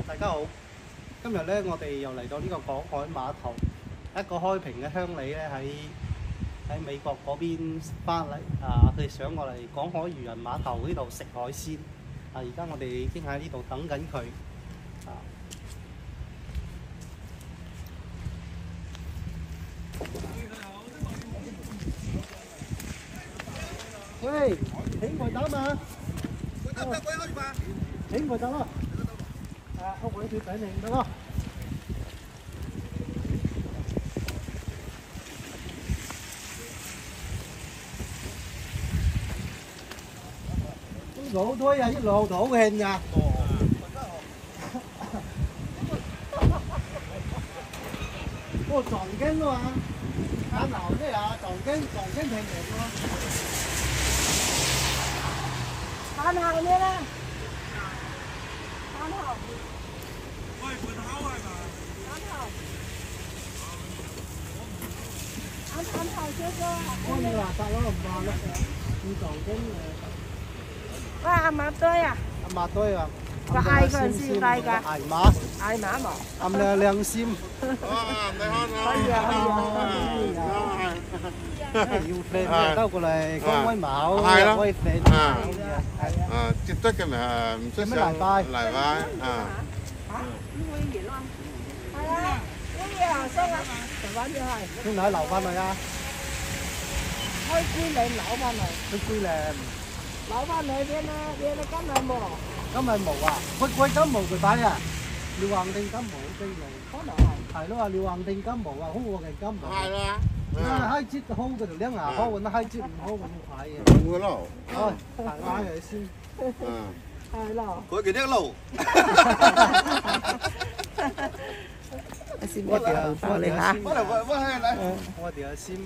大家好，今日咧我哋又嚟到呢個港海碼頭，一個開平嘅鄉里咧喺美國嗰邊翻嚟佢哋想過嚟港海漁人碼頭呢度食海鮮。而家我哋已經喺呢度等緊佢。喂，請佢走嘛？請佢走咯。屋企條仔嚟得咯。lỗ thôi à, cái lỗ đổ hình nha. Ô tròn cái luôn à. Cá nào thế à, tròn cái hình đẹp luôn. Cá nào nữa đó. Cá nào. Ôi, quần áo rồi mà. Cá nào. Ăn thầu chưa cơ. Con là sao nó làm bò lắm. Tròn cái mà tôi à? Mà tôi à. Có ai còn xin tay cả? Ai mà? Ai mà mà? Âm leng sim. Yêu phèn đâu có lại có quay mạo, quay phèn. Chụp tất cái mà cái mấy lại vai. Lại vai. Nguyên gì luôn? Hay á. Cái gì à? Sao á? Trời ơi như này. Chúng nói lẩu văn rồi à. Thôi quy lại lẩu văn này. Tôi quy là lẩu văn này bên nó có nơi mồ. có mày mổ à? Quay cá mổ của ta à? Liêu Hoàng Tinh cá mổ đây này. Có nổi không? Phải đó là Liêu Hoàng Tinh cá mổ à, không có cái cá mổ. Hai đó. Hai chiếc hông cái đường à, hông nó hai chiếc hông không phải. Mưa lẩu. Thôi, phải ai vậy xin. Hay là. Có cái nước lẩu. Xin biết Qua lên hả? Có là vợ hay đấy. Qua địa xin.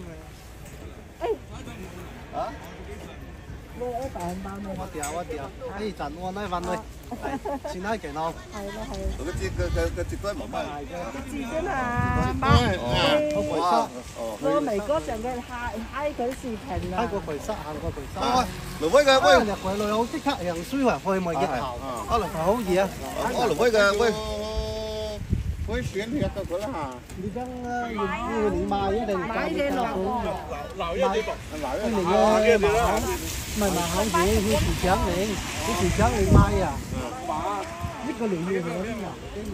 Hả? Mua ở tại bao nhiêu? Qua địa. Ai chẳng qua nói văn thôi. Xin nói cái nào. Hay đó hay. Cái chỉ tôi mở bài. Cái gì thế là ba. Không phải sao. Cô Mỹ Quốc chẳng cái hai cái gì thành là. Hai個葵塞，行過葵塞。 盧威嘅威。 入葵內好即刻人衰還去咪一頭，可能係好易啊。 我盧威嘅威。威選一個佢啦嚇。 你將要你賣一定買嘢落留一啲留一啲。 唔係麻口子，佢薯腸嚟，佢薯腸你賣啊？呢個嚟要佢嗰啲人。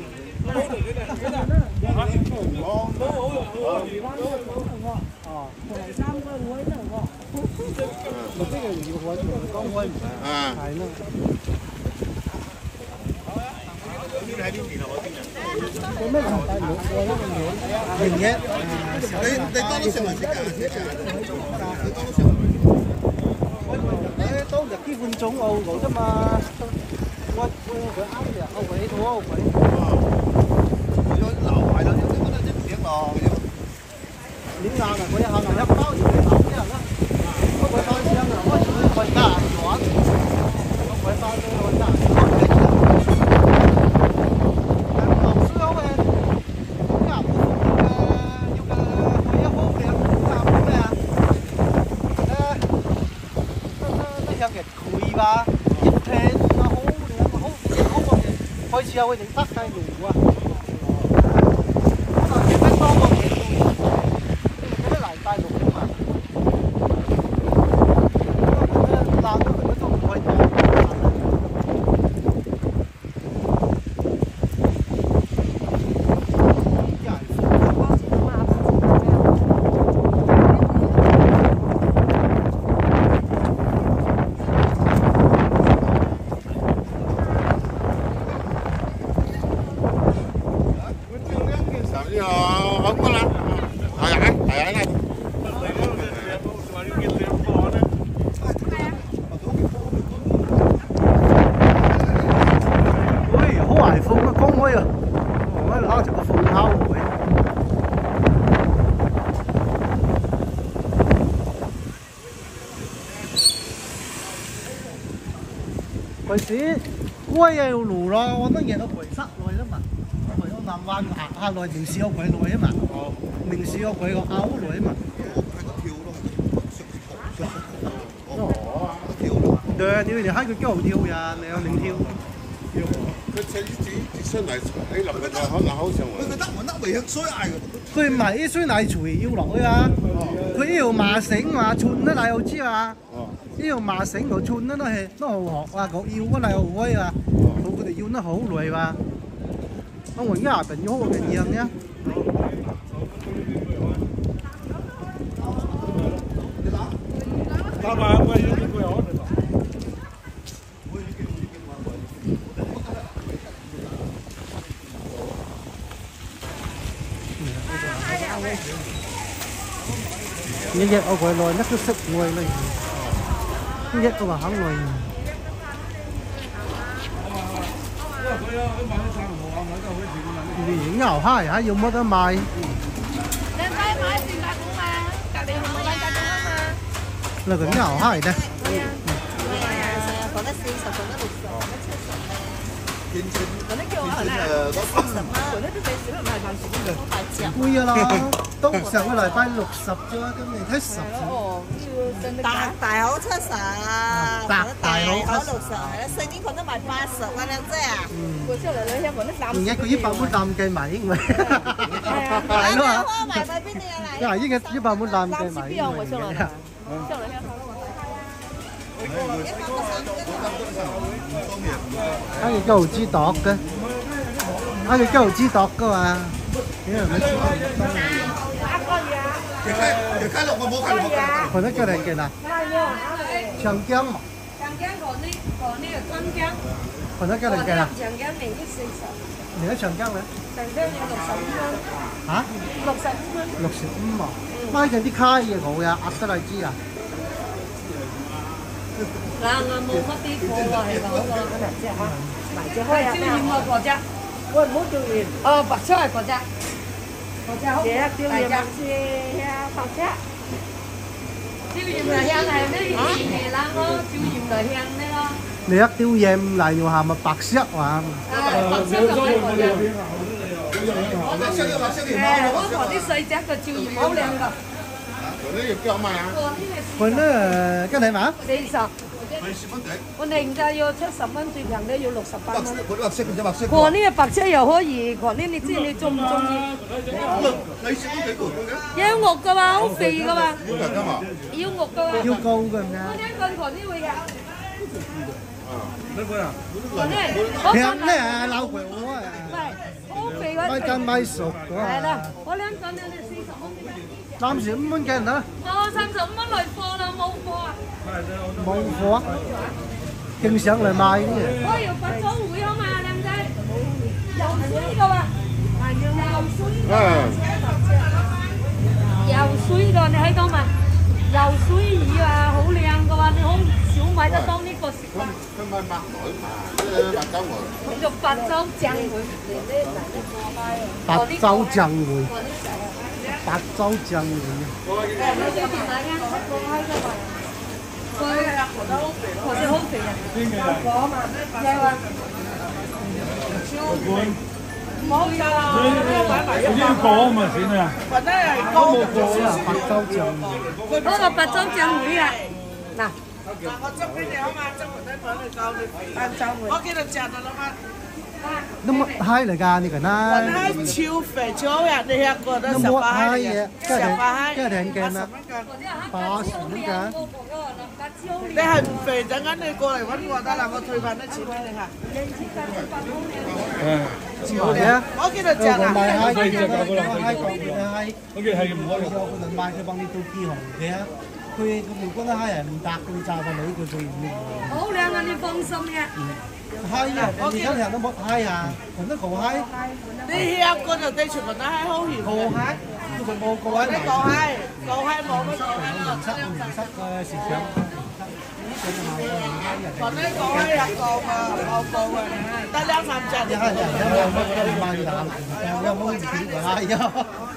哦， 三個會都喎， 咪即係要開，講開唔係。係咯。邊喺邊邊啊？我邊人？做咩頭戴帽？我呢個帽型嘅。你當都食還食㗎？你當都食。誒，當日基本總澳路啫嘛。我佢啱嘅，澳鬼到澳鬼。有流埋啦，有啲乜都唔點落。點硬啊！我一下硬一包住你流啲人啦。嗰鬼翻聲啊！我去加軟，嗰鬼翻聲我加軟。流水好嘅，咁啊要嘅佢一好嘅夾咩啊？呢樣嘅佢吧，一片啊好靚好個嘅，開始有佢哋得計路啊！多個嘢。大陸啊嘛，爛咗佢都唔可以當。葵市龜啊要路咯，我都贏到葵塞內啦嘛，葵到南灣下內明市有葵內啊嘛，明市有葵個凹內啊嘛。對，你哋喺佢幾好跳呀？你有零跳。佢啲酸奶你落去可能好上喎。佢得唔得未香水嗌嘅？ 佢唔係啲酸奶馀要落去啊！佢呢條麻繩話串得奶好知啊！呢條麻繩個串得都係都好學啊！個腰個奶好威啊！佢哋要得好耐嘛。我而家邊要好嘅樣呢？ 打埋我要佢好啲。 日日我回來乜都識會嚟，日我話肯來。你牛蝦呀，要冇得賣。 你可以買全價股嘛，隔離係冇買價股啊嘛。 là cái nhỏ hỏi đây. Còn nó 40, còn nó 60, còn nó 70. Còn nó kêu ở lại 40 ha. Còn nó最少唔係萬全都好大隻。 Vui咯，通常個禮拜60啫，咁你睇10。 大好70， 大好 60，係啦，細啲佢都賣80嗰兩隻啊。過出嚟兩隻我都攬。 而家佢100蚊攬計埋應咪？ 係咯，賣喺邊度啊？嚟。 嗱，依家100蚊攬計埋。 邊我上來啦？上來香港。 cái cầu chi tọt cơ, cái cầu chi tọt cơ mà, cái này nó còn nó cái này kìa nè, Trường Giang mà, còn nó cái này kìa nè,你喺長江咧？長江有65蚊。嚇？65啊！買緊啲卡嘢好呀，壓得嚟知啊！ 嗱，我冇乜啲貨喎，係咪好個？埋隻開啊！椒鹽個果汁，喂唔好椒鹽。哦，白菜果汁，果汁好。椒鹽是白汁。椒鹽嚟香係咩嘢啦？咯，椒鹽嚟香咩咯？ 你一雕嘢嚟又係咪白色話？ 白色就係果汁。我嗰啲細隻嘅椒鹽好靚㗎。 嗰啲要幾多賣啊？ 佢呢跟你嘛 ？40。 40蚊仔。 我哋而家要70蚊，最平都要68蚊。 嗰啲白色嘅啫，白色。 嗰啲白車又可以，嗰啲你知你中唔中意？ 你40蚊幾個嘅？ 有肉㗎嘛，好肥㗎嘛。 要㗎嘛？ 要肉㗎嘛。 要高㗎咩？ 我聽講嗰啲會嘅。 呢個啊？ 平咧啊，老鬼我啊！ 好肥嗰。 買緊買熟㗎。 係啦，我兩個你40蚊。 35蚊嘅啦。 我35蚊來貨啦，冇貨啊。 冇貨，經常嚟買啲嘢。 我要拔咗會啊嘛，靚仔。游水㗎嘛。游水。游水㗎，你睇到嘛？游水魚啊，好靚㗎喎，你好少買得當呢個食法。 佢買白女嘛，白州魚。 做白州醬魚。 白州醬魚。白州醬魚。 或者好肥啊！果嘛，有啊。冇㗎， 嗰啲果咪算啦。 或者係高啦，白州醬魚。 嗰個白州醬魚啊！嗱， 我執俾你好嘛，執完咧佢哋教你晏晝我幾多隻啊老媽？ 都乜閪嚟㗎？呢個呢？ 雲蝦超肥超好食，你吃過都都冇 18 閪蝦嘢， 嘅，18蝦， 即係挺勁啦 80蚊㗎。 80蚊㗎。 你係唔肥，陣間你過嚟揾我得啦，我退翻啲錢俾你嚇。 係啊。 我幾多隻啊？ 買閪嘅，閪講嘅閪。 嗰啲係唔可以。 我哋買佢幫你做記號嘅啊。佢如果咧閪人唔搭佢炸個女佢最唔靚。 好靚啊！你放心嘅。 閪啊！而家人都冇閪啊，人都講閪。 你吃過就對全部都係好鹹講閪，佢冇講閪。 你講閪冇乜講閪咯。 唔識嘅時長。 còn đấy có hay là còn còn ta đang làm chặt dạ mai làm em muốn chỉ của hai chứ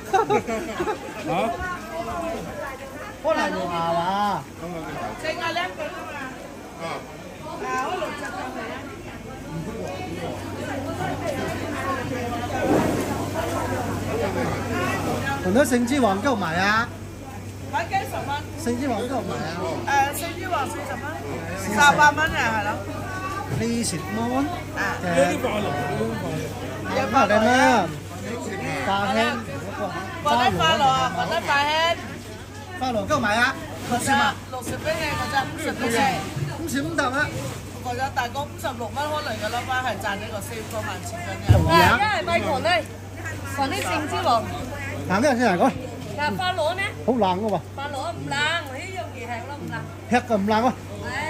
có là nhiều mà sinh ra lép cái mà còn nó sinh chi hoàng có mày à mấy cái 10蚊 sinh chi hoàng có mày à 星之王40蚊，18蚊啊，係咯。 40蚊花靚啦，花香， còn đấy pha lò, còn đấy pha hết. 花螺夠買啊？60啊 ？60俾你嗰隻，50俾你。 50唔得啊！ 嗰隻大哥56蚊開嚟嘅啦，翻係賺呢個4個萬錢嘅。 一係咪狂呢？狂啲聖之王。 行咩先嚟講？ 嗱，花螺呢？ 好冷嘅喎。 花螺唔冷，呢樣嘢係咯唔冷。 吃嘅唔冷喎。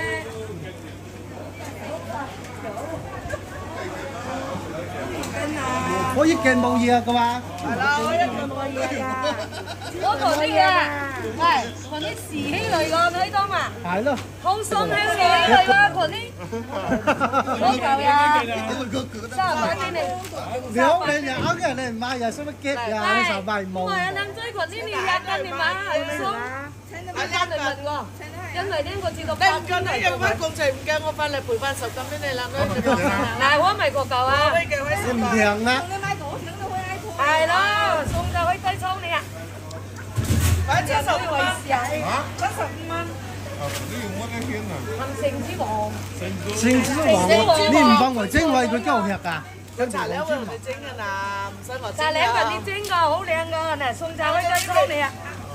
我一件冇嘢嘅嘛。 係啦，我一件冇嘢㗎。 我同啲啊，係同啲時興嚟㗎，睇到嘛？ 係咯。 好爽係時興嚟㗎，同啲。我嚿呀，38俾你。 兩你又啱嘅，你唔買又使乜激呀？你成賣冇。 唔係啊，靚仔群呢你一斤你買係爽。我翻嚟問我，因為呢個至到8斤嚟㗎。 你翻共濟唔驚，我翻嚟賠翻10斤俾你啦。 嗱，我咪個嚿啊。 你唔平啊？ 係咯，送就可以低倉你啊。 買75蚊，75蚊。 你用乜嘢片啊？ 聖之王。 聖之王，你唔放為精位佢夠吃㗎。 炸兩份你整㗎啦，唔使我整。 炸兩份你整個好靚㗎，嗱送就可以低倉你啊。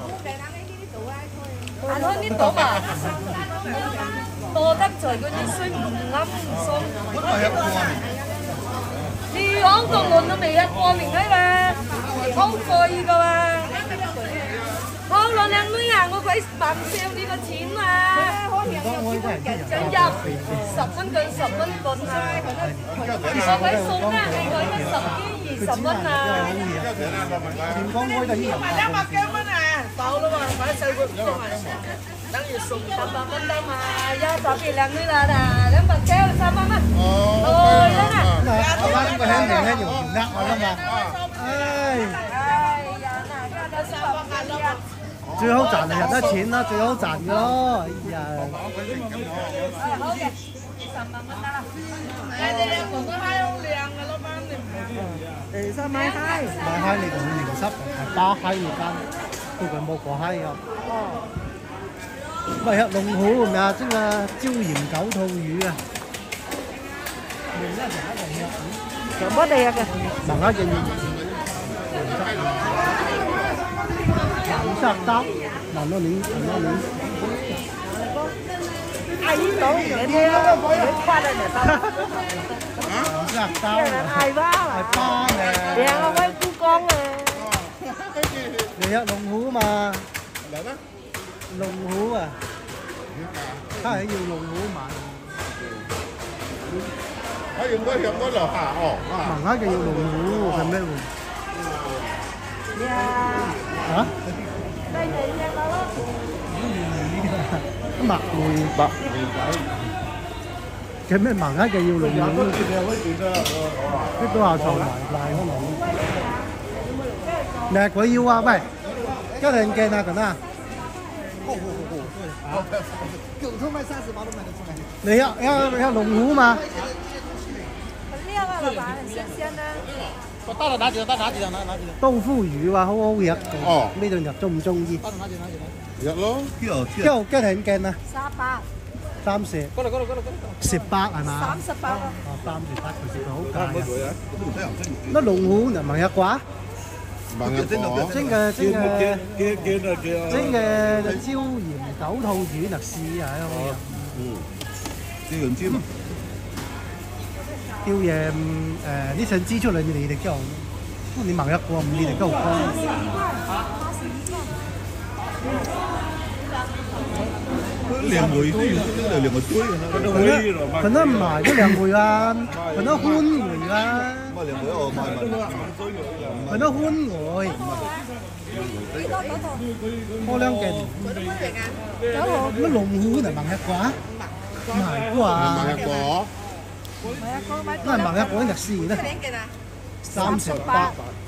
行開呢度嘛，多得滯嗰啲水唔啱唔鬆。你講個門都未一過年睇嘛，好貴噶嘛。好啦，靚女啊，我鬼扮笑呢個錢嘛，想入10蚊對10蚊半，我鬼送啦，你鬼得10幾20蚊啊。 電光開得呢買200幾蚊啊，到啦嘛，買細個唔送啊，等於送 300蚊得嘛，特別靚女啦嗱，200幾300蚊，對啦嗱。 我啱個輕條輕條唔呃我啦嘛，唉，最好賺係入得錢啦，最好賺嘅咯，哎呀。 好嘅，300蚊得啦。 你哋哥哥閪好靚嘅老闆，你唔買閪你同佢零濕係巴閪嗰間，附近冇個閪啊。喂，龍虎係咪啊？即係椒鹽九肚魚啊！ 有乜嘢嘅？ 盲蝦嘅藍色刀，難到你。 阿姨講嘢啲啊，你翻嚟就得。 藍色刀係吧？ 係巴嘅。 靚啊，威姑江啊！ 你有龍虎嘛？ 嚟咩？ 龍虎啊！他係要龍虎買。 用嗰樓下哦。 盲蝦嘅要龍虎係咩喎？嚇？墨梅白嘅咩盲蝦嘅要龍虎？啲多下藏埋賴可能。嗱，佢要啊，喂，一定鏡啊，咁啊！狗頭賣30包都賣得出來。你要龍虎嘛？ 很靚啊，老闆，很新鮮啊！ 我打哪幾隻？豆腐魚話好好食。哦，呢度入中唔中意？ 入咯。 幾挺鏡啊？30。18係嘛 ？38啊。 哦，38其實好價啊。那龍虎能賣一掛？蒸嘅椒鹽九肚魚嗱試下好椒鹽尖。 椒鹽呢層支出嚟你哋夠，你盲一個唔你哋夠高。 兩回都要兩個堆可能唔係一兩回啊，可能寬回啊。可能寬回。開兩件。乜龍虎嚟盲一個啊？唔係啩？ 盲一個。 那盲一個就試啦。38。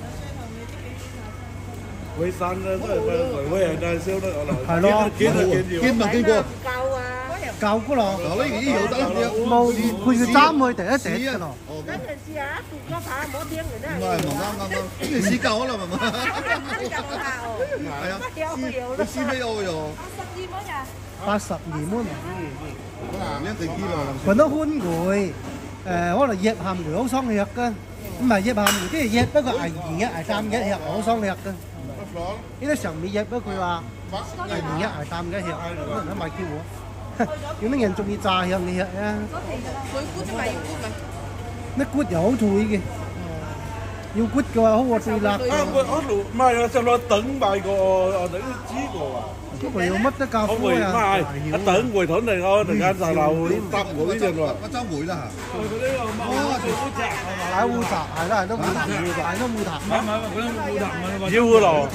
會散啦，都係會係大燒得我係咯， 見咪見過？ 夠噶咯。 嗱，呢啲有得冇，佢要斬佢第一隻噶咯。 嗰陣時啊，杜哥爬冇聽人唔係啱，你試夠啦，係嘛？係啊，你試咩有用 ？82蚊。 一定知咯。 佢都寬回。 可能醃鹹魚好爽嘅㗎，唔係醃鹹魚，即係醃不過係鹽嘅係淡嘅醃好爽嘅㗎。呢啲上面醃不佢話係鹽嘅係淡嘅醃，可能都買叫我。有啲人中意炸香嘅醃啊。 水骨咪要骨咪？ 啲骨又好脆嘅。要骨嘅話好過最辣。 啊，我唔係啊，就攞等埋個等知個啊。 嗰個要乜得咖啡啊？ 等回頭嚟我陣間就留搭會啫喎。 我周會啦嚇。 嗰啲大烏塔係啦，係都烏塔，係都烏塔。 唔係嗰啲烏塔咪妖嘅咯。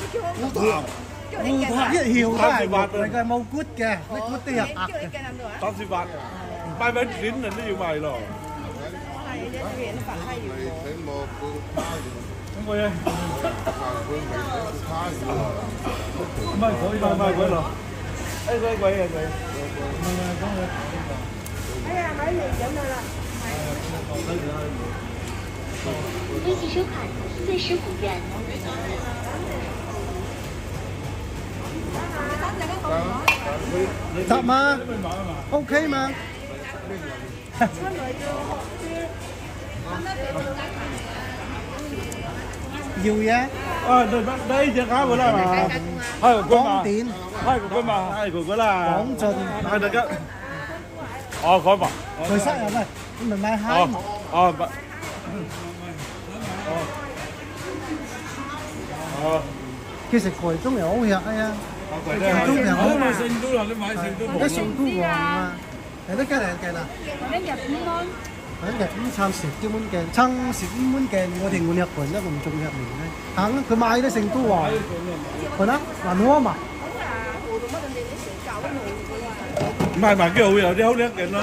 烏塔一條都係滑嚟嘅，冇骨嘅，啲骨都係壓嘅。 38，買俾錢人都要買咯。咁嘅。唔係鬼咯，鬼啊鬼！ 哎呀，買完咁啦。 微信收款45元。 得嗎 ？OK 嗎？要嘢？ 啊，đây隻鴨啦嘛，係廣電， 係佢嘛，係佢啦， 廣進， 係大家，哦，佢嘛， 佢生日咩？唔係買蝦嘛？ 哦，哦， 其實櫃中又好食啊，櫃中又好嘛， 成都啦，你買成都冇， 一成都旺啊，有得幾靚鏡啊？ 1日5蚊。 1日5餐食幾蚊鏡，餐食5蚊鏡，我哋換日本一共仲入面咧，行佢買得成都旺，係啦，還好嘛。 唔係幾好有啲好靚鏡咯，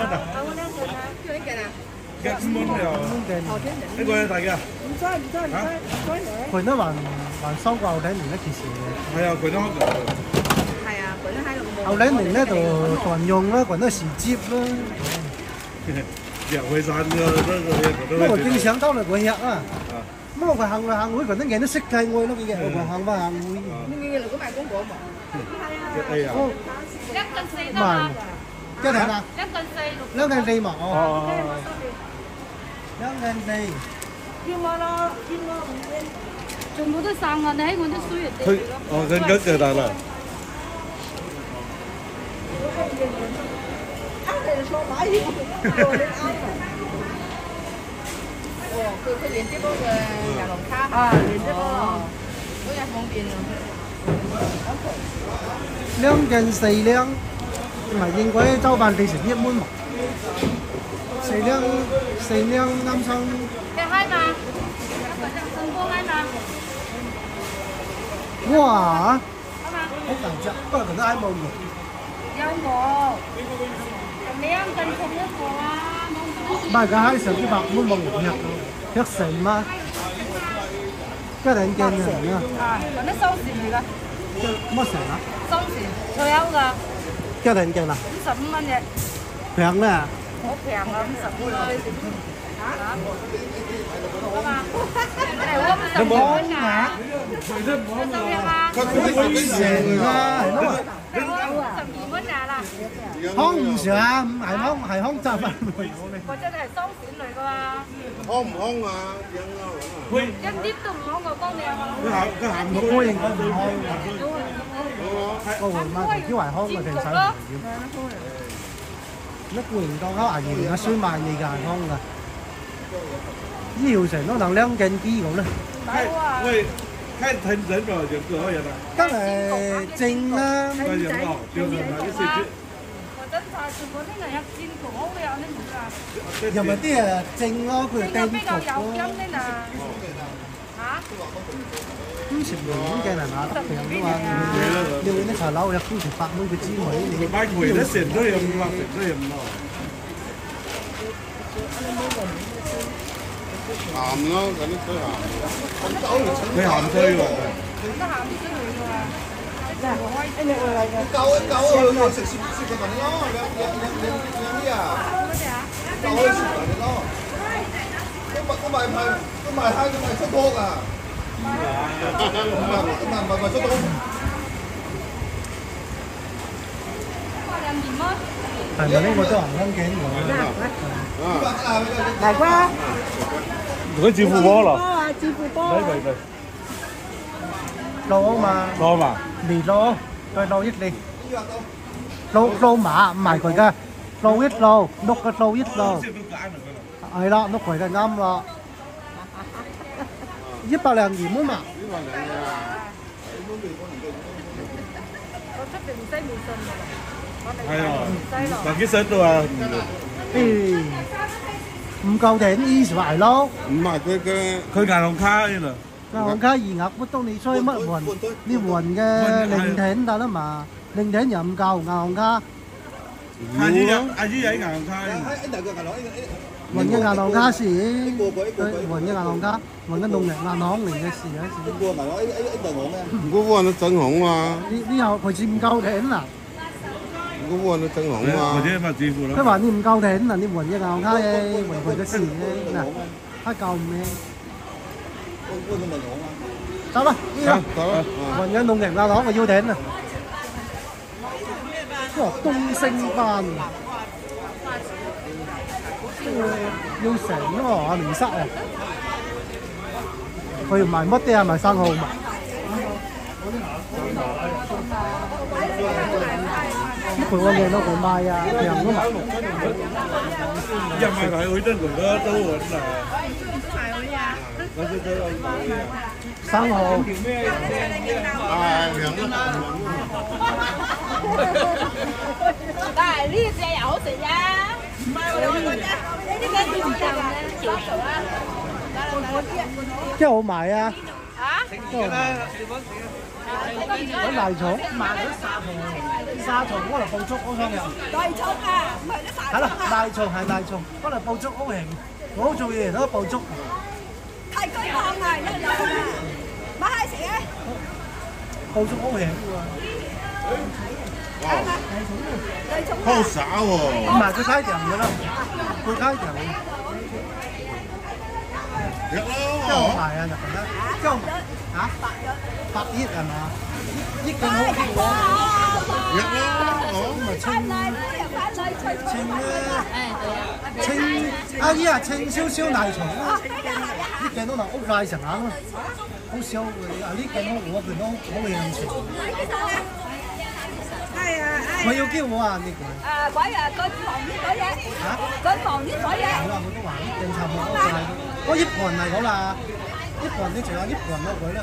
鏡5蚊又，呢個大嘅， 佢都還收過後頂年咧，其實係啊，佢都好嘅， 係啊，佢都喺度。 後頂年咧就toàn用啦，佢都時接啦。 入去山嘅都不過經常兜嚟佢吃啊，不過佢行來行去，佢都見到識計我咯，佢嘅佢行翻行去。 你嚟嗰賣公果嘛？ 係啊。 1斤4得嘛？ 一斤啊？2斤4嘛？哦。2斤4。 叫我咯，叫我5斤。全部都散啊！你喺我啲水入地佢哦，跟緊就大啦。 佢連接嗰個銀行卡啊，連接嗰個嗰日方便啊。 2斤4兩，唔係應該周辦地成1蚊嘛？4兩啱生。 你閪嘛？新波閪嘛？ 哇！好大隻，不過佢都閪冇肉。 有冇？2斤重一個啊！ 唔係，佢閪成100蚊冇肉吃成嗎？一兩斤嘅人啊！ 啊，嗰啲收線嚟㗎。 乜成啊？ 收線，退休㗎。 一兩斤啊 55蚊嘅。 平咩？ 好平啊，55蚊。嚇？啊嘛？有冇啊？ 成啊，係咯。 12蚊啦。 康唔上，係康雜飯。 或者你係收線嚟㗎嘛？ 康唔康啊？ 一啲都唔好我幫你啊！ 佢行到我認佢唔康㗎。個回碼同招懷康嘅定手唔要。一個人當口牙鹽啊，衰賣你㗎康㗎。呢條成都能2斤幾咁咧。 喂，看藤人咯，就幾多人啊？ 梗係正啦。 個人咯，就係啲四真係全部啲人入戰同好嘅有啲唔㗎。 又咪啲啊正咯，佢哋比較有音啲嗱。嚇？ 咁食完嘅人拿得平㗎嘛？你啲茶樓入都食8蚊佢知咪？ 佢買貴啲成都有5成都有5咯。 鹹咯，嗰啲水鹹。 佢鹹水喎。 得鹹水嚟㗎嘛？ 夠啊！食佢份咯，兩啲啊，夠可以食份咯。都賣蝦，都賣出多㗎。唔係出多。 係咪呢個都係銀頸㗎？ 大瓜， 嗰支付寶咯， 啊，支付寶。 嚟。 撈嘛， 攞嘛， mì lô, rồi lô ít đi. Lô mã,唔係佢嘅，lô ít lô, nút cái lô ít lô. 係啦，碌佢就啱啦。100元啊嘛。 係啊，嗱幾錢度啊？ 唔夠頂20咯。 唔係佢銀行卡呢度。 銀行卡餘額不當你需乜換？你換嘅零頂得啦嘛，零頂又唔夠銀行卡。 阿姨有銀行卡。 換嘅銀行卡時，換嘅銀行卡，換嘅農業銀行嚟嘅事啊！ 唔該換到正紅嘛？ 呢後佢先唔夠頂啦。 唔該換到正紅嘛？ 或者咪支付咯。 佢話你唔夠頂啊！你換嘅銀行卡嘅，換佢嘅事咧嗱，他夠唔咩？走啦，呢個換嘅農業銀行我要頂啊！哇，東星班。要成咯，唔塞啊！佢要賣乜啲啊？賣生蠔嘛？呢盤我見到佢賣啊，平都賣。 一賣睇佢真係都穩啊！ 生蠔。 但係呢隻又好食呀！唔係我哋嗰隻，呢啲咩叫做啊？小手啊！ 即係好賣啊！ 嚇？ 揾泥蟲，沙蟲我嚟捕捉好香嘅。 泥蟲啊，唔係啲沙蟲啊。 係啦，泥蟲係泥蟲，我嚟捕捉好型，我做嘢都捕捉。 係佢放啊，一樣啊，買係食嘅。 捕捉好型喎。 好少喎！ 唔係佢開條嘅啦，佢開條。 日咯， 即係好賣啊！日本咧，即係嚇100億係嘛？億咁好啲喎。 日咯， 咁咪清啦，清阿姨啊，清少少泥蟲啦。呢件都能屋曬成眼咯，好少會啊！呢件我見到好靚情。佢要叫我啊！呢個鬼啊！佢旁邊嗰嘢嚇，佢旁邊嗰嘢。 好啦，我都話呢件差唔多晒。我一盤嚟講啦，一盤你仲有一盤咯佢啦。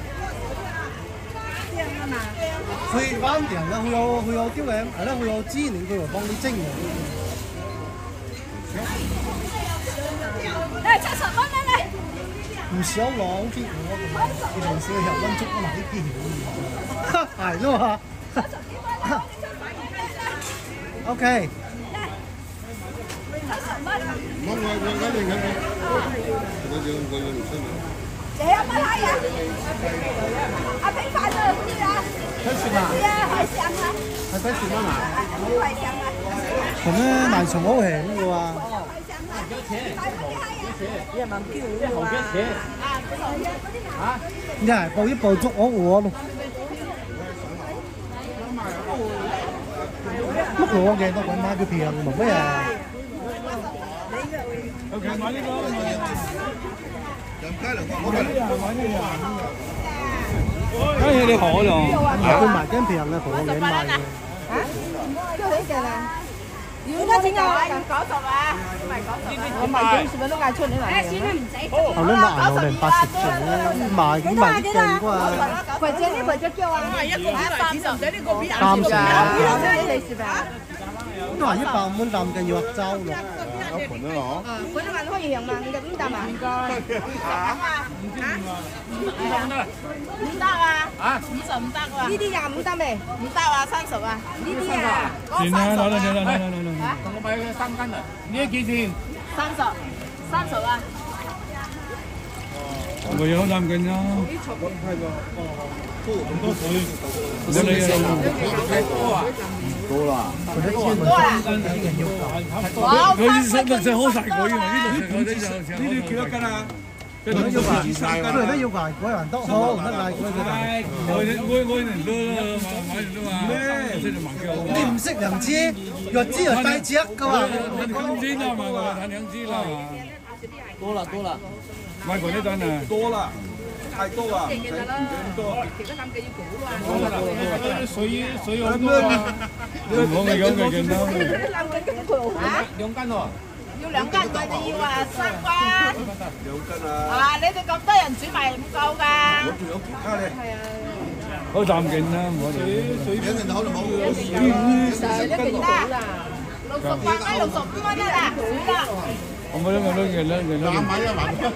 佢翻訂啦，佢有啲嘅係啦，佢有資料，佢會幫你蒸嘅。 70蚊啊你！ 唔少喎，好啲我平時入溫粥都買啲片。係咯嘛。OK。 姐啊，乜閪啊？阿平快樂啲啊！ 睇船啊！ 係啊，海上啊！ 係睇船啊！ 海上啊！ 咁咧，泥蟲好平嘅喎。你係捕一捕捉我咯。碌我嘅都揾買佢平，唔咩啊？OK， 買呢個。哎呀，你好咯！佢賣緊平嘅，同我嘅賣嘅。 嚇？都呢隻啦。點解整啊？90啊，唔係90。我賣幾時都嗌出你嚟。誒，算啦，唔使。 後尾賣我哋80隻，賣啲賣啲正啩。 或者呢，或者叫啊。30，呢個邊都話100蚊啖嘅藥劑咯。 有盤啊嗬。 本來可以用嘛，5啖啊。唔該。唔得啊！啊，50唔得喎。呢啲25得未？唔得啊，30啊。呢啲啊。 算啦，攞。同我買3斤啊！呢啲幾錢 ？30啊。 我有3斤啦。咁多水，我哋多啦。佢實好晒佢啊！呢度幾多斤啊？ 跟住要排， 佢哋都要排鬼還多，好唔得嗌鬼佢哋。 我年多啦，買年多嘛，識就萬幾好。 你唔識人知，若知又大隻噶嘛。 兩千啦嘛，睇兩千啦。 多了多了， 買過呢單啊， 多啦，太多啦， 多。水好多啊，唔好嘅咁嘅見到。 2斤喎。 要2斤，我哋要啊3關。 2斤啊！ 啊，你哋咁多人煮埋唔夠㗎。 我仲有其他咧。 係啊。 好淡勁啦，唔好水兩人口就冇。 一定要啦，68蚊65蚊啦，煮啦。 我冇兩個嘅啦，嘅啦。 買一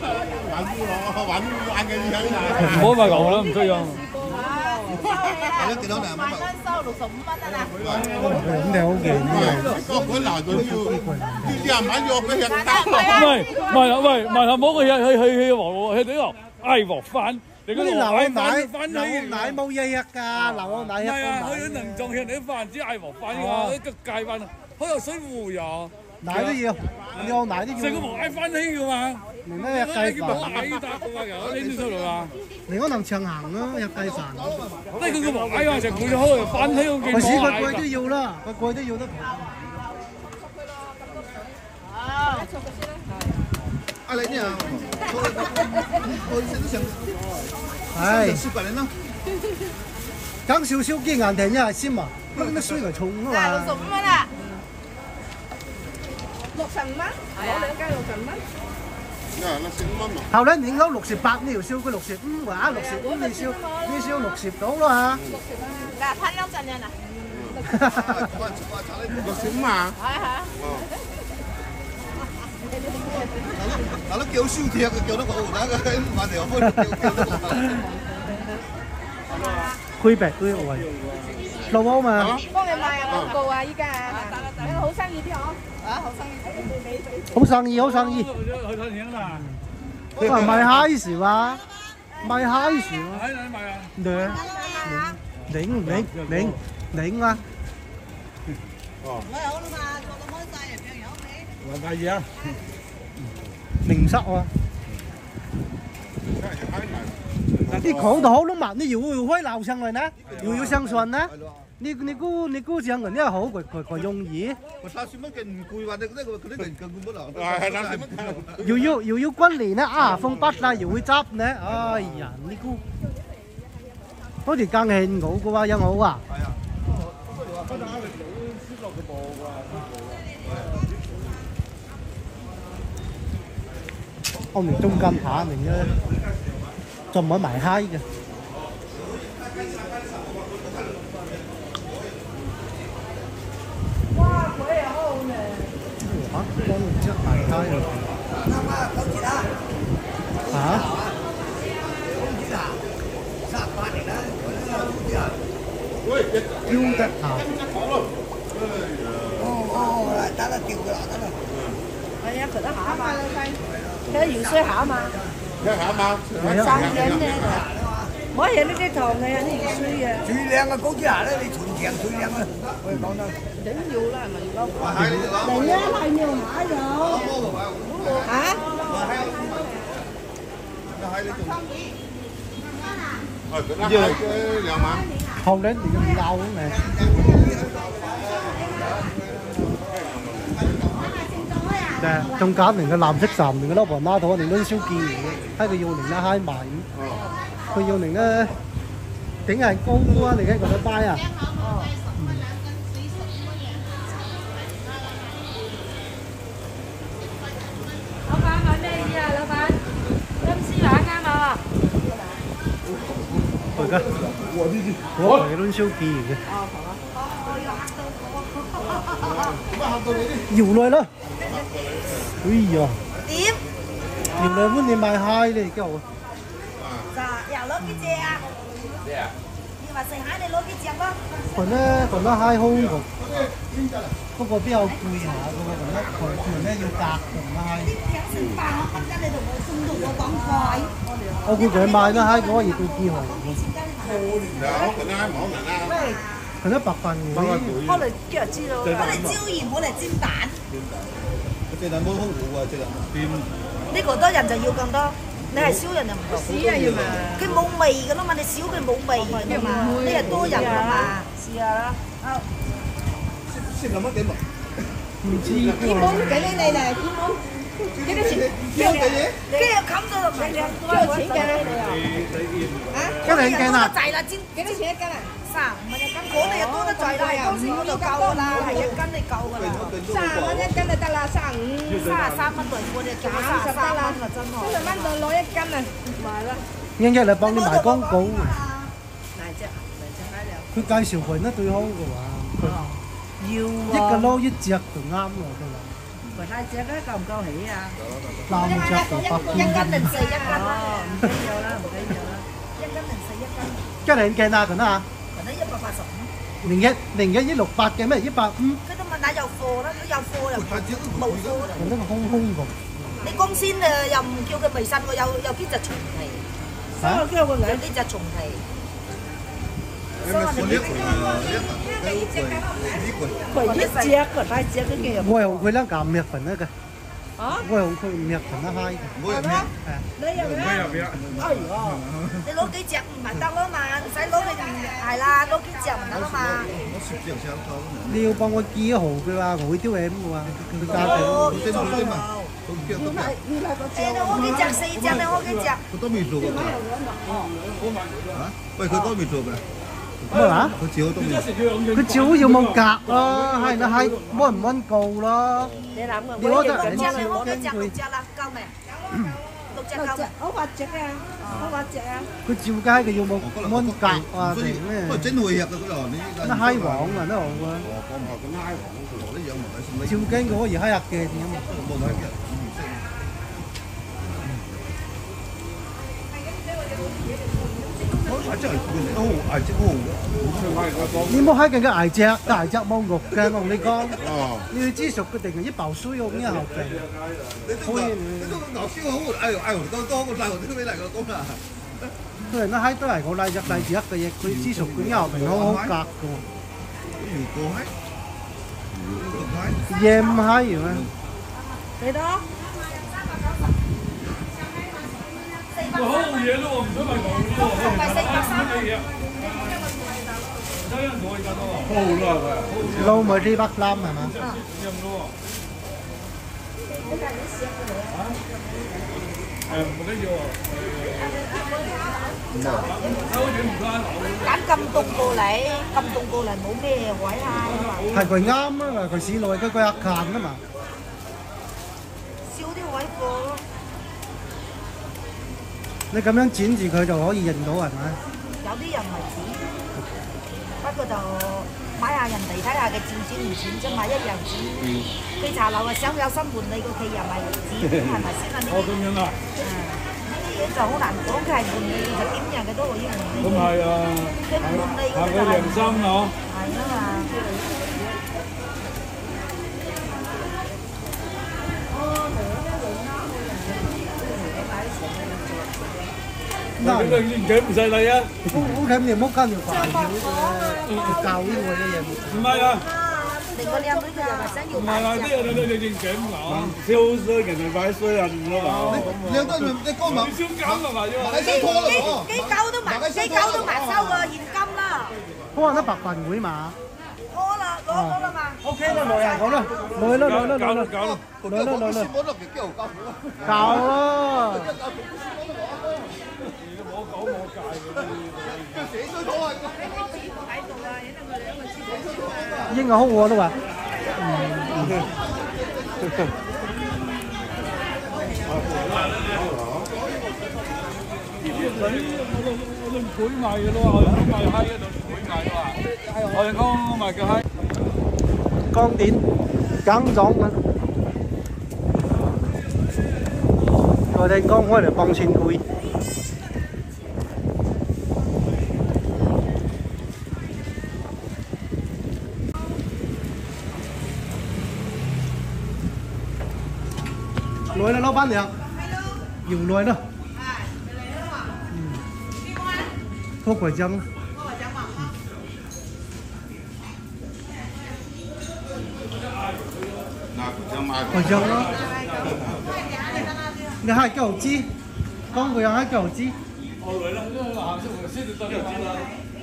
玩嘅嘢唔好買牛啦，唔需要。 係咯，幾多兩蚊？ 收65蚊啦。 咁你好勁個佢拿咗要人買藥俾人打。 喂，埋頭冇個嘢去黃去呢度嗌黃飯。你嗰度嗌奶冇嘢食㗎，流我奶一係啊，佢能仲向你飯只嗌黃飯㗎，啲雞飯啊，好有水壺呀。 奶都要奶都要。 食個黃嗌翻起㗎嘛。 連嗰隻雞飯。 嗌得㗎有，拎出嚟啊！ 你可能長行咯，入雞飯。 呢個個黃嗌話食佢就開翻起咁勁。 個屎個貴都要啦，個貴都要得。 啊你呢？我食都成。 係。 食過嚟啦。 減少少啲眼停一下先嘛，乜水嚟重啊嘛。 65蚊啦。65蚊，攞2斤65蚊。 後兩年攞68呢條燒佢65或者65你燒60到啦嚇。嗱，攤兩陣人啊。 65啊？ 係係。 嗱，都叫燒鐵嘅，叫得我打嘅，買條開叫得我。 區別區外，老母嘛。 幫你賣啊廣告啊！依家啊，好生意啲嗬。啊，好生意。 好生意，好生意。 去睇影啦。 佢話賣蝦時話，賣蝦時話。 喺哪裡買啊？ 領啊！ 哦。 還介意啊？ 零塞啊！啲口頭都慢，你要會鬧上來呢，要相信呢。你估上人呢好，佢容易。 我30蚊嘅唔攰，或者呢個佢啲人更冇得。係30蚊。 要軍連呢啊，風筆啦，要會執呢。哎呀，你估好似更慶好嘅話，有好啊。係啊。我明中間下明嘅，就唔可以埋閪嘅。 哇，佢又好靚。 嚇，幫唔知埋閪啊！嚇？標得嚇。 得啦，掉佢啦，得啦。 係啊，佢得下嘛，佢要水下嘛。 下嘛。 生緊咧，我係呢啲糖嘅，呢啲水嘅。 最靚嘅高之下咧，你純正最靚啦。我哋講得。 緊要啦，係咪要攞？嚟啊，係要買咗。嚇？ 後年你咁鬧咩？中間連個藍色站連個老婆拉到連都燒見嚟嘅，睇佢要連啦嗨埋，佢要連咧頂係高啊！你睇個禮拜啊！ 老闆買咩嘢啊？老闆，金絲乸啱啊！ 我嚟都燒見嚟嘅。搖來啦！哎呀！ 點？ 搖來碗你賣蝦你而家好。 又攞幾隻啊？咩啊？你話食蟹你攞幾隻咯？ còn nó hai hôm còn có béo cùi hả còn nó yêu cạc còn hai ô cùi cái mai nó hai có gì tôi kia hỏi佢都白飯嘅。 我哋今日知道，我哋椒鹽，我哋煎蛋。 隻蛋冇好糊啊！隻蛋。 呢個多人就要咁多。 你係少人就唔同。少人嘛，佢冇味㗎啦嘛，你少佢冇味㗎嘛，你係多人㗎嘛。試下啦。 先諗乜點啊？ 唔知幾蚊？幾你嚟？幾蚊？幾多錢？幾多嘢？跟住冚咗就唔係多少錢嘅？啊？ 一兩斤啊？ 滯啦，知幾多錢一斤啊？35蚊一斤，嗰度又多得滯啦，公司嗰度夠㗎啦，係一斤你夠㗎啦。35蚊一斤就得啦，33蚊對半，你做33蚊啦，真係。30蚊就攞一斤啊，買啦。 英一嚟幫你賣廣告啊！ 大隻閪料。 佢介紹佢呢最好嘅話， 要一個撈一隻就啱啦，佢話。 唔係大隻咧，夠唔夠起啊？ 三隻就百一斤定4一斤啦？唔緊要啦，唔緊要啦，一斤定4一斤。 一兩斤啊，咁啊？ 嗰啲185。 0168嘅咩？150。 佢都問下有貨啦，有貨又冇貨。 咁呢個空空喎。 你公司又唔叫佢微信喎，有幾隻重皮。 嚇？ 有幾隻重皮。佢一隻個大隻嗰啲。 我係佢兩減滅份嗰個。啊？我係佢滅份一閪嘅。 我入邊。 你入邊？哎呀！你攞幾隻唔係得咯嘛，唔使攞你係啦，攞幾隻唔得啦嘛。 你要幫我記號嘅話，我會丟 M 嘅話，佢加嘅。 你攞幾隻4隻，你攞幾隻？ 佢都未做㗎。嚇？喂，佢都未做㗎。 咩話？ 佢照都未。 佢照要冇格咯，係啦係，溫唔溫告咯。 你諗嘅， 你攞得 6隻啦， 你攞幾隻6隻啦，夠未？6隻夠。好8隻啊！好8隻啊！ 佢照街佢要冇溫格啊定咩？ 不過真會入嘅嗰度，你那閪黃啊都好啊。 咁學咁閪黃嗰度啲樣咪咪。 照經嗰個而閪入嘅點啊？ 冇睇嘅。真係都係即好。 你冇閪嘅捱隻，捱隻冇肉嘅，我同你講。哦。你要知熟嘅定係一包水咁樣後嘅。 你都牛燒好，哎呦多個大鑊都俾嚟個工啊！ 佢人都閪都係我賴隻嘅嘢，佢知熟嘅後邊好好格嘅喎。 如果係， 鹽閪嘅咩？ 幾多？ 好嘢咯喎，唔想賣牛喎，唔係430嘢。真係可以㗎都。好啦， 撈埋啲北欖係嘛？ 飲咯。唔緊要啊。 揀咁凍過嚟冇咩位啊！ 係佢啱啊，佢市內佢一間啊嘛。 少啲位過。 你咁樣剪住佢就可以認到係咪？ 有啲人唔係剪，不過就買下人哋睇下佢剪唔剪啫嘛，一樣剪。佢茶樓啊想有新伴侶個企又咪剪，係咪先啊？ 哦，咁樣啊。 呢啲嘢就好難講，佢係伴侶就點人嘅都可以伴侶。 咁係啊。 佢伴侶嗰個良心嗬。 係啊嘛。 嗱，你年紀唔細你啊！ 好緊要，唔好跟住快條嘅，教呢個嘢。 唔係啊！ 你個靚女佢又話想要唔係啊！啲人你年紀唔老，燒衰人哋快衰啊！唔好話。 你都你講埋。 燒減啊嘛！ 幾狗都埋收個現金啦。 開得白飯會嘛？ 攞啦嘛。 OK 啦，來啊，講啦，來啦，來啦，來啦，來啦，來啦，搞啦！應該好喎都話。 我都唔會賣嘅咯，我賣閪嘅就唔會賣嘅話，我哋講賣嘅閪。 光點講咗啦，我哋講開嚟幫襯佢。來啦，老闆娘，要來啦。拖拐杖。拐杖咯。你係幾毫子？ 講佢有喺舊支。 我來啦，因為行出嚟先至得啦。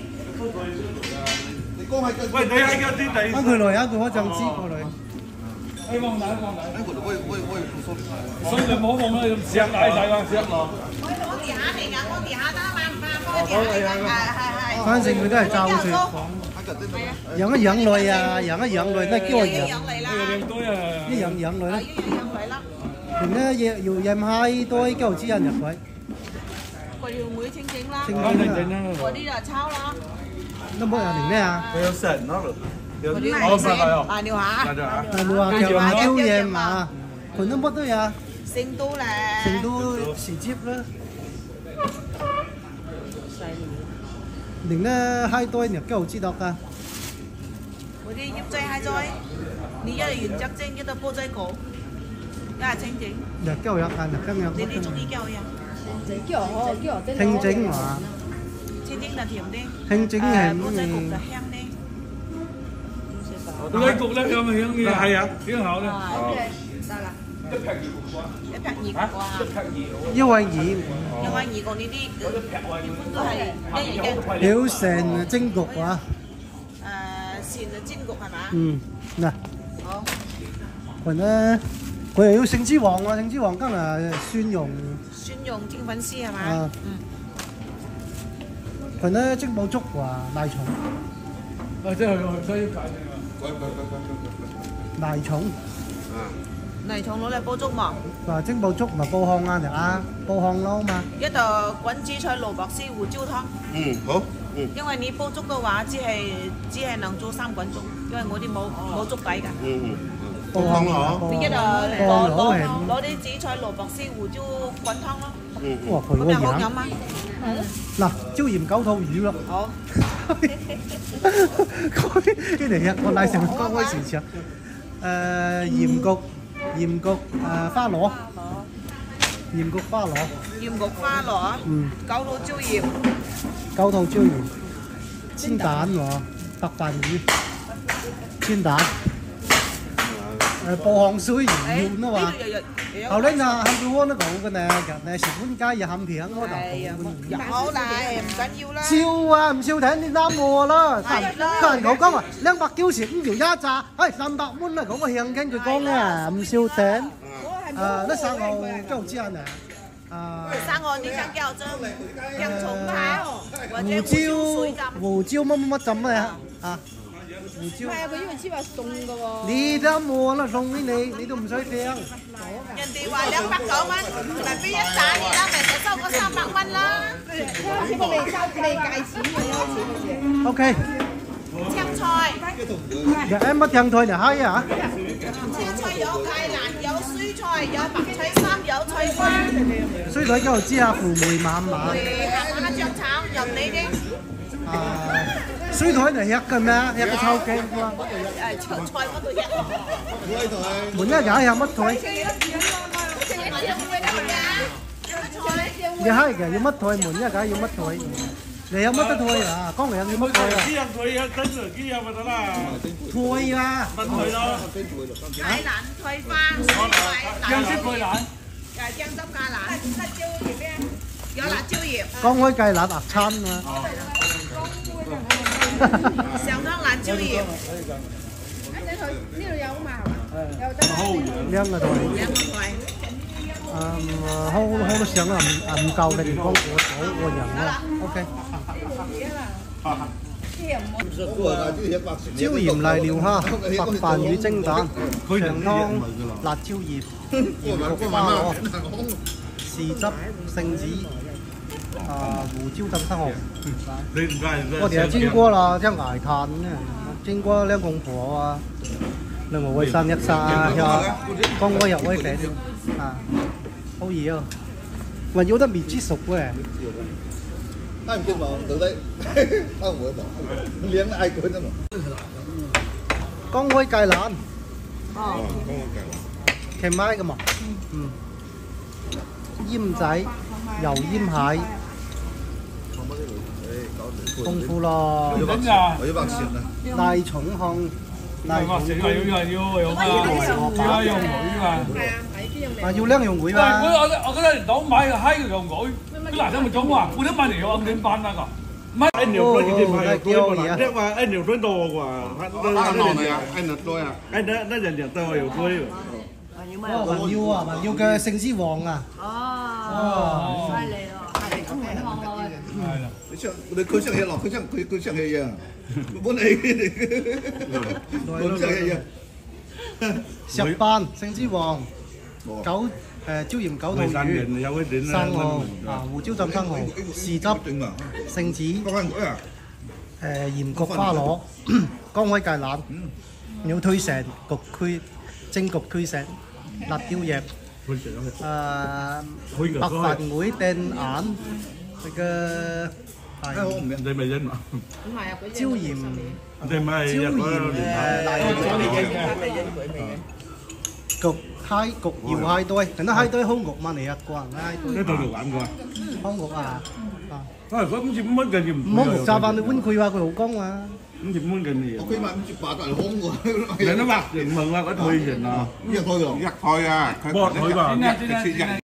你講係喂，你喺嗰啲地。 啱佢來啊！佢可就知過來。 哎，望奶望奶。 哎，我也不說。 所以你唔好望啦，你食奶仔啦，食落。 我地下嚟㗎，我地下得嘛，放地下係。 反正佢都係罩住講。養一養女啊，養一養女都叫我養。一養女啦。然咧要飲開多嚿資人入去。 我要妹清整啦， 清整啦。 嗰啲就抄啦。 都冇人咩啊？ 佢有神咯。 嗰啲係先大料下。 大料下叫麻椒鹽嘛，佢都乜都有。 成都咧。 成都時接啦。另咧開多入嚿知道㗎。 嗰啲醃製蝦仔，你一係原汁蒸，一係煲仔果，一係清整。 入膠入啊，入膠入。 你哋中意膠呀？ 清整嘛。 清蒸就甜啲。 清整係煲仔焗就香啲。 煲仔焗咧有咪香嘅？係啊，幾好咧。 得啦。 一劈二焗啊！ 一劈二焗啊！ 一劈二。 因為二。 因為二焗呢啲一般都係一樣嘅。 表成蒸焗啊！ 鱔就煎焗係嘛？ 嗯，嗱。 好。 佢咧，佢又要聖之王啊！聖之王今日蒜蓉。 蒜蓉蒸粉絲係嘛？ 啊。佢咧蒸寶粥話奶蟲。 啊，即係佢需要解奶蟲。 泥蟲攞嚟煲粥嘛？ 話蒸寶粥咪煲糠啊，啊，煲糠撈嘛。 一道滾紫菜蘿蔔絲胡椒湯。 嗯，好。 因為你煲粥嘅話，只係能做3滾粥，因為我啲冇粥底㗎。 煲湯咯。 你一度攞啲紫菜蘿蔔絲胡椒滾湯咯。 哇，佢咁又好飲啊！ 嗱，椒鹽九肚魚咯。 好。 呢嚟啊！我奶成剛開始食。鹽焗花螺。鹽焗花螺。 鹽焗花螺。九肚椒鹽。 九肚椒鹽。煎蛋喎，白飯魚。煎蛋。煲hàng suối nhiều nó mà. Hầu đấy là ham tôi nó cũng cái này xịt cuốn cái và ham thiện nó đọc. Hổ lại em cần yêu lá. Siêu à, siêu thế đi ra mùa đó. Cần cậu con à, lăng bạc tiêu xịt nhiều giá trà. Ê, 300 蚊啊，講個現金佢講啊，唔少錢。那生蠔夠知啊？ 生蠔你想叫蒸洋葱排或者胡椒乜乜乜浸啊？啊？胡椒。 係啊，佢因為知話送㗎喎。 你得冇啦，送俾你都唔使訂。 人哋話290蚊，咪俾一紮你啦，咪就收個300蚊啦。 佢未計錢嘅開始嗰時。 OK。 青菜。 em mất青菜就係啊？ 青菜有芥蘭，有衰菜，有白菜心，有菜花。 衰菜嗰度知下父梅晚晚。 蝦醬炒任你啲。 水台嚟吃嘅咩？吃個臭雞嘛。 炒菜嗰度一。 門一日有乜台？你係嘅，要乜台？門一日要乜台？你有乜得台啊？江嚟有乜台啊？ 幾樣台啊？跟住幾樣咪得啦。 台啊！ 乜台咯？ 芥蘭、菜花、 姜汁芥蘭。 姜汁芥蘭。辣椒葉咩？有辣椒葉。 講開芥蘭鴨餐啊！ 上湯辣椒葉。 呢度有嘛係嘛？有得。 兩個台。 兩個台。 好多相啊，唔夠你講我人啦。OK。椒鹽瀨尿蝦、白飯魚蒸蛋、長湯辣椒葉、鹽焗花螺、豉汁、聖子、胡椒浸生蠔。我哋煎過啦，即係捱炭呢，煎過兩公婆啊，兩個會生一沙，剛嗰日會肥啊，好嘢啊！還要得未煮熟嘅。 ai cũng vào từ đây tao mới bỏ liếng ai cưới nữa con quay cài lợn kèm mai cơ mà diêm仔油煙蟹豐富咯大重項大重要有啊，有魚啊。 mà要靚用會喂， 嘛？ 我覺得你當買個閪嘅用佢，佢嗱得咪中話，我都買嚟有暗點辦那個。 Anh nhiều đôi cái tiền phải đôi mà chắc mà anh nhiều đôi đồ của Ăn ngon này à, anh được đôi à. anh đã dần dần tao hiểu đôi rồi. 雲耀啊，雲耀嘅聖之王啊！ 哦，犀利咯，係中文行咯。 係啦， 佢像嘢落，佢像嘢樣，本嚟佢像嘢樣。 石斑聖之王，九椒鹽九肚魚，生蠔啊，胡椒浸生蠔，豉汁聖子，鹽焗花螺，江海芥蘭，鳥推蛇焗區蒸焗區石。辣椒葉，白飯妹掟眼，那個係你咪因嘛？ 椒鹽， 你咪椒鹽焗蝦焗瑤蝦堆，人哋蝦堆好焗嘛嚟啊，個人蝦堆。 呢度就玩過。 好焗啊！ 佢5.5蚊嘅唔好焗炸飯，你溫佢話佢好乾啊。 5.5蚊嘅嘢。 佢買5.8都係空喎。 人都話唔係話佢退完啊， 一退啊， 剝佢吧。